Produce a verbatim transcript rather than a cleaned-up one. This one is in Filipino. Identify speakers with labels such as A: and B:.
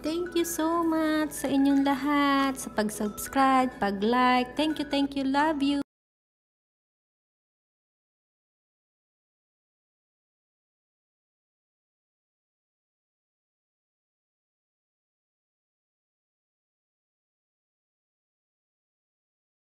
A: Thank you so much sa inyong lahat, sa pag-subscribe, pag-like. Thank you, thank you, love you.